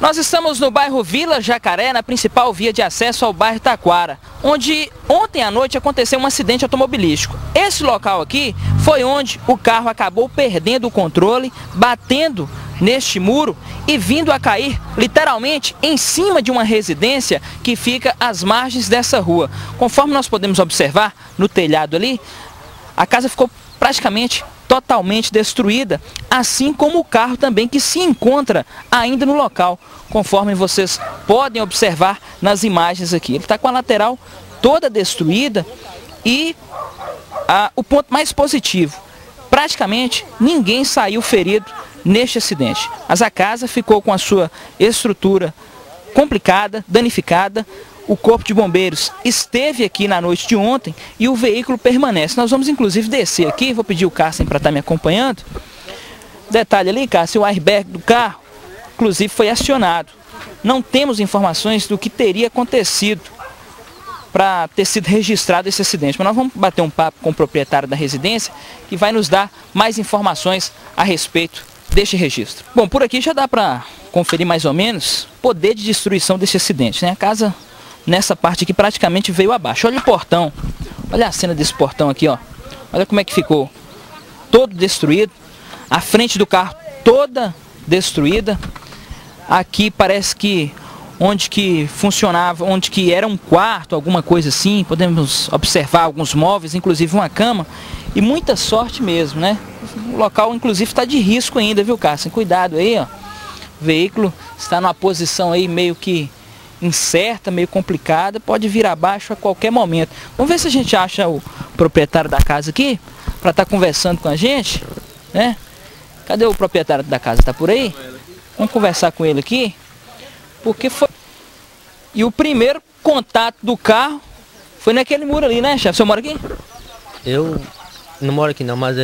Nós estamos no bairro Vila Jacaré, na principal via de acesso ao bairro Taquara, onde ontem à noite aconteceu um acidente automobilístico. Esse local aqui foi onde o carro acabou perdendo o controle, batendo neste muro e vindo a cair literalmente em cima de uma residência que fica às margens dessa rua. Conforme nós podemos observar no telhado ali, a casa ficou praticamente totalmente destruída, assim como o carro também que se encontra ainda no local, conforme vocês podem observar nas imagens aqui. Ele está com a lateral toda destruída e o ponto mais positivo, praticamente ninguém saiu ferido neste acidente. Mas a casa ficou com a sua estrutura complicada, danificada. O Corpo de Bombeiros esteve aqui na noite de ontem e o veículo permanece. Nós vamos inclusive descer aqui, vou pedir o Cássio para estar me acompanhando. Detalhe ali, Cássio, o airbag do carro, inclusive, foi acionado. Não temos informações do que teria acontecido para ter sido registrado esse acidente. Mas nós vamos bater um papo com o proprietário da residência, que vai nos dar mais informações a respeito deste registro. Bom, por aqui já dá para conferir mais ou menos o poder de destruição desse acidente, né? A casa nessa parte aqui praticamente veio abaixo. Olha o portão, olha a cena desse portão aqui, ó. Olha como é que ficou, todo destruído. A frente do carro toda destruída. Aqui parece que onde que funcionava, onde que era um quarto, alguma coisa assim, podemos observar alguns móveis, inclusive uma cama. E muita sorte mesmo, né? O local inclusive está de risco ainda, viu, Cássio? Cuidado aí, ó. O veículo está numa posição aí meio que incerta, meio complicada, pode vir abaixo a qualquer momento. Vamos ver se a gente acha o proprietário da casa aqui, para estar conversando com a gente, né? Cadê o proprietário da casa? Tá por aí? Vamos conversar com ele aqui, porque foi... E o primeiro contato do carro foi naquele muro ali, né, chefe? Você mora aqui? Eu não moro aqui não, mas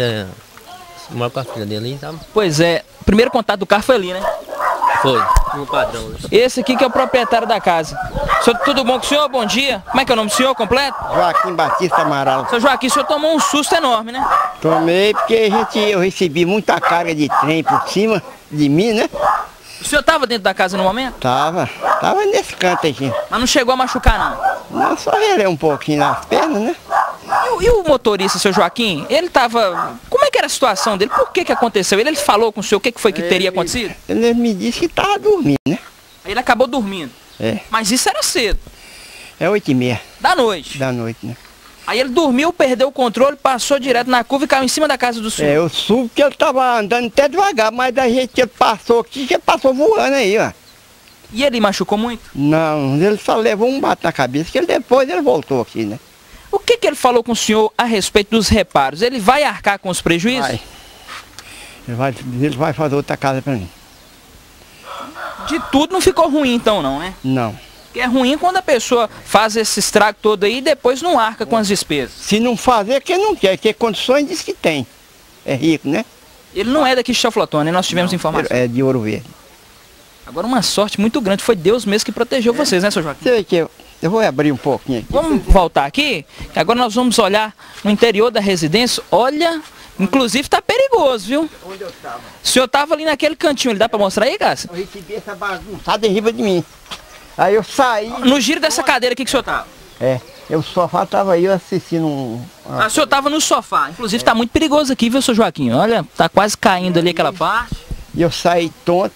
moro com a filha dele, sabe? Pois é, o primeiro contato do carro foi ali, né? Foi, no padrão. Esse aqui que é o proprietário da casa. Senhor, tudo bom com o senhor? Bom dia. Como é que é o nome do senhor completo? Joaquim Batista Amaral. Seu Joaquim, o senhor tomou um susto enorme, né? Tomei porque eu recebi muita carga de trem por cima de mim, né? O senhor estava dentro da casa no momento? Tava nesse canto aqui. Mas não chegou a machucar, não? Não, só relei um pouquinho nas pernas, né? E o motorista, seu Joaquim, ele estava... Como é que era a situação dele? Por que aconteceu? Ele falou com o senhor o que foi que teria acontecido? Ele me disse que estava dormindo, né? Aí ele acabou dormindo. É. Mas isso era cedo. É 8h30. Da noite. Da noite, né? Aí ele dormiu, perdeu o controle, passou direto na curva e caiu em cima da casa do senhor. É, eu soube que ele estava andando até devagar, mas da gente que ele passou aqui, que ele passou voando aí, ó. E ele machucou muito? Não, ele só levou um bate na cabeça, que depois ele voltou aqui, né? O que ele falou com o senhor a respeito dos reparos? Ele vai arcar com os prejuízos? Vai. Ele vai fazer outra casa para mim. De tudo não ficou ruim então não, né? Não. Porque é ruim quando a pessoa faz esse estrago todo aí e depois não arca com as despesas. Se não fazer, é que não quer, que condições diz que tem. É rico, né? Ele não é daqui de Teoflotone, né? Nós tivemos informação. É de Ouro Verde. Agora uma sorte muito grande, foi Deus mesmo que protegeu vocês, né, seu Joaquim? Você vê que eu vou abrir um pouquinho aqui. Vamos voltar aqui, que agora nós vamos olhar no interior da residência. Olha, inclusive tá perigoso, viu? Onde eu estava? O senhor tava ali naquele cantinho, ele dá pra mostrar aí, Cássio? Eu recebi essa bagunçada em riba de mim. Aí eu saí... No giro dessa cadeira aqui que o senhor tava? É, o sofá tava aí, eu assistindo O senhor tava no sofá, inclusive tá muito perigoso aqui, viu, seu Joaquim? Olha, tá quase caindo ali aquela parte. E eu saí tonto,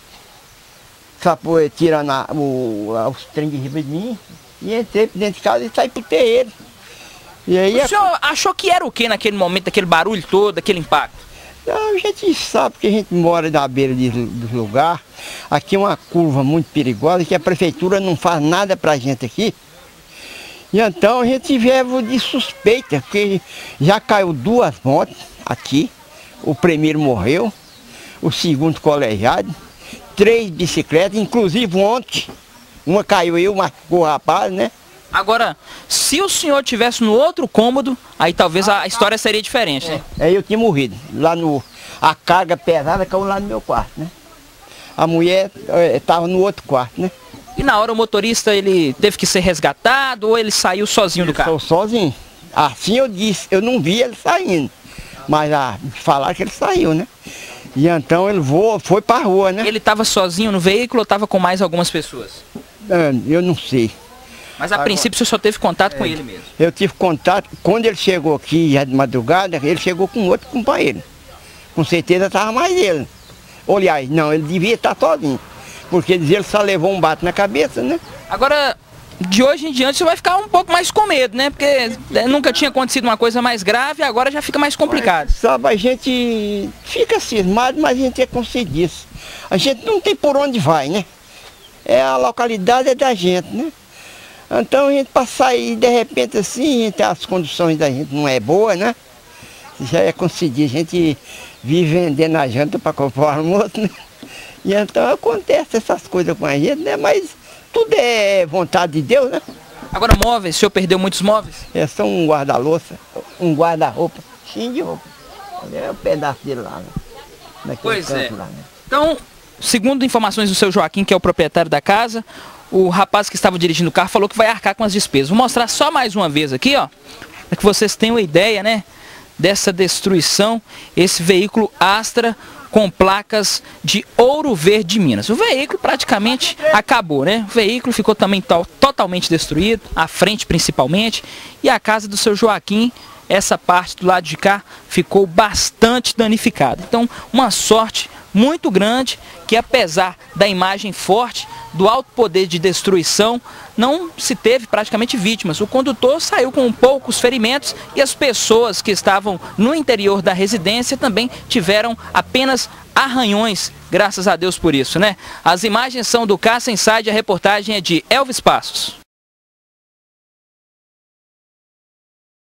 tirando os trem de riba de mim, e entrei dentro de casa e saí pro terreiro. E aí O senhor achou que era o que naquele momento, aquele barulho todo, aquele impacto? A gente sabe que a gente mora na beira do lugar. Aqui é uma curva muito perigosa, que a prefeitura não faz nada pra gente aqui. E então a gente vive de suspeita, porque já caiu 2 motos aqui. O primeiro morreu, o segundo colegiado, 3 bicicletas, inclusive ontem. Uma caiu eu, machucou o rapaz, né? Agora, se o senhor tivesse no outro cômodo, aí talvez a história seria diferente, né? Aí eu tinha morrido. A carga pesada caiu lá no meu quarto, né? A mulher estava no outro quarto, né? E na hora o motorista, ele teve que ser resgatado ou ele saiu sozinho do carro? Saiu sozinho. Assim eu disse, eu não vi ele saindo. Mas falaram que ele saiu, né? E então ele foi para a rua, né? Ele estava sozinho no veículo ou estava com mais algumas pessoas? Eu não sei. Mas a princípio você só teve contato com ele mesmo? Eu tive contato, quando ele chegou aqui já de madrugada, ele chegou com outro companheiro. Com certeza estava mais ele. Aliás, não, ele devia estar sozinho. Porque ele só levou um bate na cabeça, né? Agora, de hoje em diante você vai ficar um pouco mais com medo, né? Porque nunca tinha acontecido uma coisa mais grave, agora já fica mais complicado. Mas, sabe, a gente fica cismado, mas a gente é consciente disso. A gente não tem por onde vai, né? A localidade é da gente, né? Então a gente para sair de repente assim, as condições da gente não é boa, né? Já é conseguir, a gente vive vendendo a janta para comprar o almoço, né? E então acontece essas coisas com a gente, né? Mas tudo é vontade de Deus, né? Agora móveis, o senhor perdeu muitos móveis? É só um guarda-louça, um guarda-roupa, cheio de roupa. É um pedaço dele lá, né? Naquele Pois é. lá, né? Então, segundo informações do seu Joaquim, que é o proprietário da casa, o rapaz que estava dirigindo o carro falou que vai arcar com as despesas. Vou mostrar só mais uma vez aqui, ó, para que vocês tenham ideia, né, dessa destruição. Esse veículo Astra com placas de Ouro Verde de Minas. O veículo praticamente acabou, né? O veículo ficou também totalmente destruído, a frente principalmente, e a casa do seu Joaquim, essa parte do lado de cá, ficou bastante danificada. Então, uma sorte muito grande que, apesar da imagem forte, do alto poder de destruição, não se teve praticamente vítimas. O condutor saiu com poucos ferimentos e as pessoas que estavam no interior da residência também tiveram apenas arranhões, graças a Deus por isso, né? As imagens são do Caça Inside, a reportagem é de Elvis Passos.